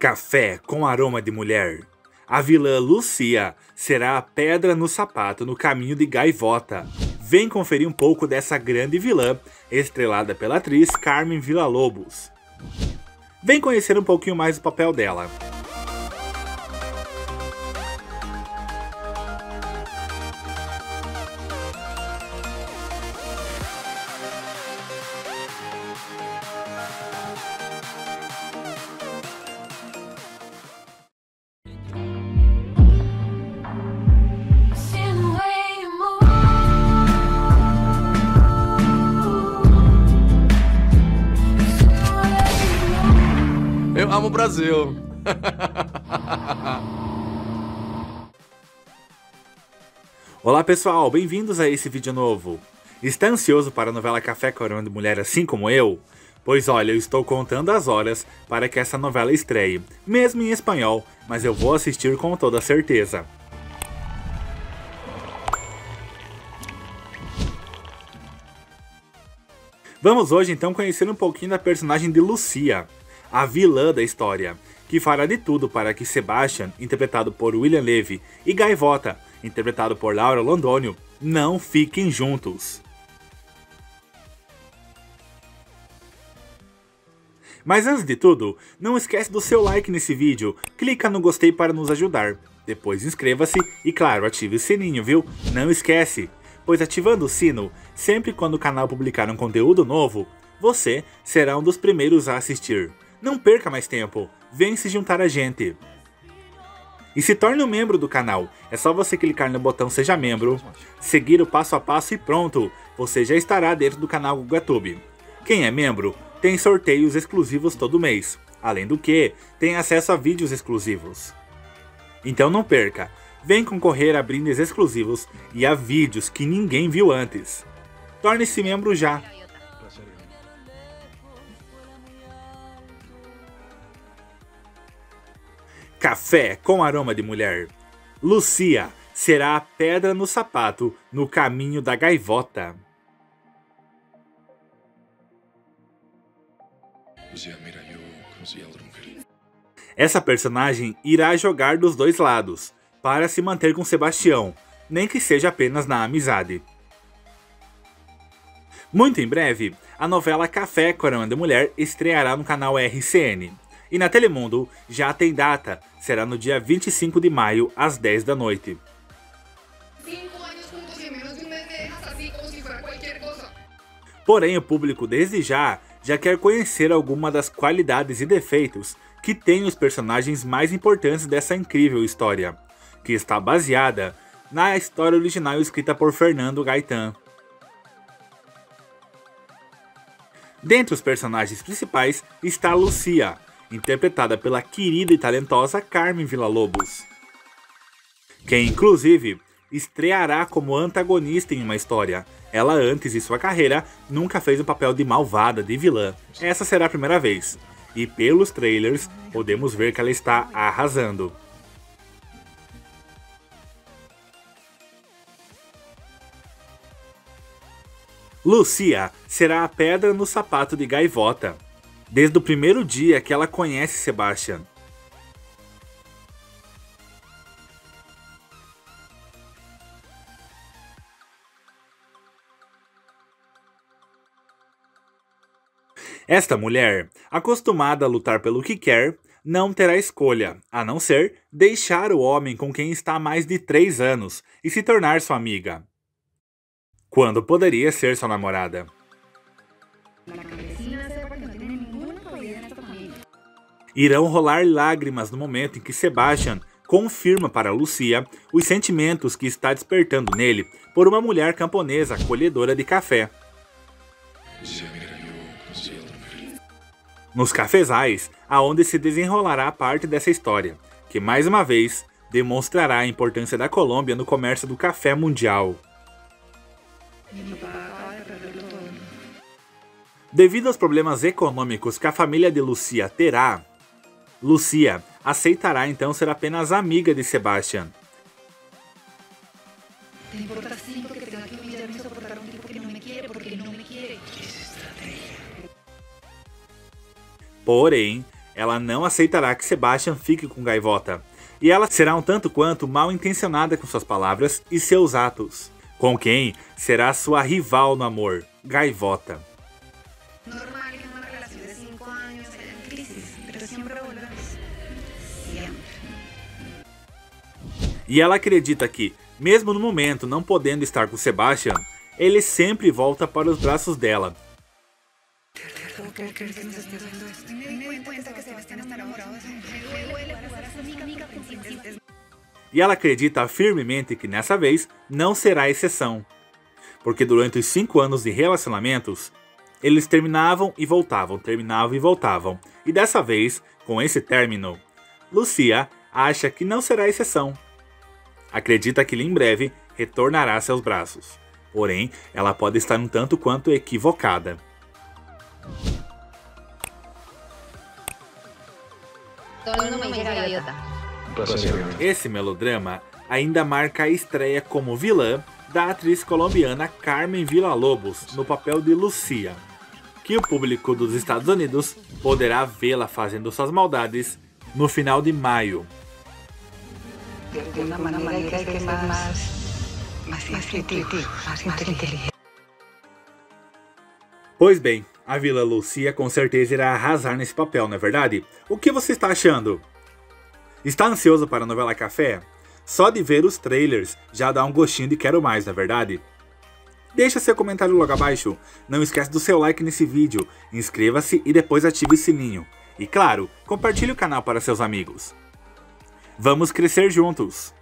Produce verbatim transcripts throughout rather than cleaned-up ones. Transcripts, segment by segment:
Café com aroma de mulher. A vilã Lucia será a pedra no sapato no caminho de Gaivota. Vem conferir um pouco dessa grande vilã, estrelada pela atriz Carmen Villa-Lobos. Vem conhecer um pouquinho mais do papel dela. Eu amo o Brasil. Olá pessoal, bem-vindos a esse vídeo novo. Está ansioso para a novela Café com Aroma de Mulher assim como eu? Pois olha, eu estou contando as horas para que essa novela estreie, mesmo em espanhol, mas eu vou assistir com toda certeza. Vamos hoje então conhecer um pouquinho da personagem de Lucia, a vilã da história, que fará de tudo para que Sebastian, interpretado por William Levy, e Gaivota, interpretado por Laura Londônio, não fiquem juntos. Mas antes de tudo, não esquece do seu like nesse vídeo, clica no gostei para nos ajudar. Depois inscreva-se e claro, ative o sininho, viu? Não esquece, pois ativando o sino, sempre quando o canal publicar um conteúdo novo, você será um dos primeiros a assistir. Não perca mais tempo, vem se juntar a gente. E se torne um membro do canal, é só você clicar no botão seja membro, seguir o passo a passo e pronto, você já estará dentro do canal GugaTube. Quem é membro tem sorteios exclusivos todo mês, além do que tem acesso a vídeos exclusivos. Então não perca, vem concorrer a brindes exclusivos e a vídeos que ninguém viu antes. Torne-se membro já. Café com aroma de mulher. Lucia será a pedra no sapato no caminho da Gaivota. Essa personagem irá jogar dos dois lados, para se manter com Sebastião, nem que seja apenas na amizade. Muito em breve, a novela Café com Aroma de Mulher estreará no canal R C N. E na Telemundo já tem data, será no dia vinte e cinco de maio, às dez da noite. Porém, o público desde já já quer conhecer alguma das qualidades e defeitos que tem os personagens mais importantes dessa incrível história, que está baseada na história original escrita por Fernando Gaitán. Dentre os personagens principais está Lucia, interpretada pela querida e talentosa Carmen Villa-Lobos, que inclusive estreará como antagonista em uma história. Ela antes de sua carreira nunca fez o papel de malvada, de vilã. Essa será a primeira vez, e pelos trailers podemos ver que ela está arrasando. Lucia será a pedra no sapato de Gaivota, desde o primeiro dia que ela conhece Sebastian. Esta mulher, acostumada a lutar pelo que quer, não terá escolha, a não ser deixar o homem com quem está há mais de três anos e se tornar sua amiga, quando poderia ser sua namorada. Irão rolar lágrimas no momento em que Sebastian confirma para Lucia os sentimentos que está despertando nele por uma mulher camponesa colhedora de café. Nos cafezais, aonde se desenrolará parte dessa história, que mais uma vez demonstrará a importância da Colômbia no comércio do café mundial. Devido aos problemas econômicos que a família de Lucia terá, Lucia aceitará então ser apenas amiga de Sebastian. Porém, ela não aceitará que Sebastian fique com Gaivota. E ela será um tanto quanto mal intencionada com suas palavras e seus atos. Com quem será sua rival no amor, Gaivota. Normal que uma relação de cinco anos em crise, mas sempre volvemos. Sempre. E ela acredita que, mesmo no momento não podendo estar com Sebastian, ele sempre volta para os braços dela. E ela acredita firmemente que nessa vez não será exceção. Porque durante os cinco anos de relacionamentos, eles terminavam e voltavam, terminavam e voltavam. E dessa vez, com esse término, Lucia acha que não será exceção. Acredita que ele em breve retornará a seus braços. Porém, ela pode estar um tanto quanto equivocada. Esse melodrama ainda marca a estreia como vilã da atriz colombiana Carmen Villalobos no papel de Lucia, que o público dos Estados Unidos poderá vê-la fazendo suas maldades no final de maio. Pois bem, a vilã Lucia com certeza irá arrasar nesse papel, não é verdade? O que você está achando? Está ansioso para a novela Café? Só de ver os trailers já dá um gostinho de quero mais, não é verdade? Deixa seu comentário logo abaixo, não esquece do seu like nesse vídeo, inscreva-se e depois ative o sininho. E claro, compartilhe o canal para seus amigos. Vamos crescer juntos!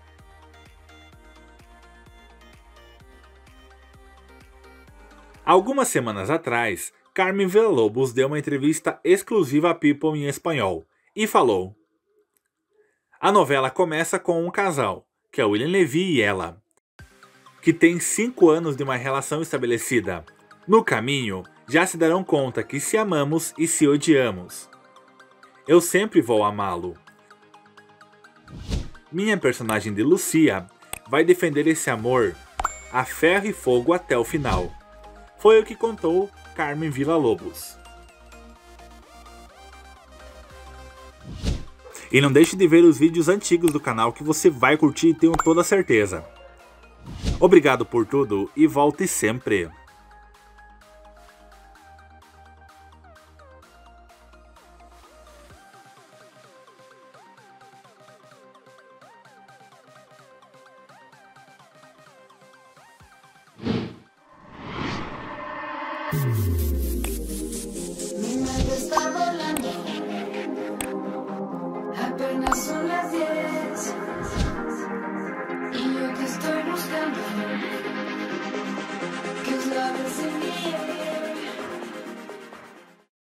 Algumas semanas atrás, Carmen Villalobos deu uma entrevista exclusiva a People em espanhol e falou: a novela começa com um casal, que é William Levy e ela, que tem cinco anos de uma relação estabelecida. No caminho, já se darão conta que se amamos e se odiamos. Eu sempre vou amá-lo. Minha personagem de Lucia vai defender esse amor a ferro e fogo até o final. Foi o que contou Carmen Villalobos. E não deixe de ver os vídeos antigos do canal que você vai curtir, tenho toda certeza. Obrigado por tudo e volte sempre! Mi mente está volando, apenas son las diez y yo te estoy buscando, que es la vez en mí.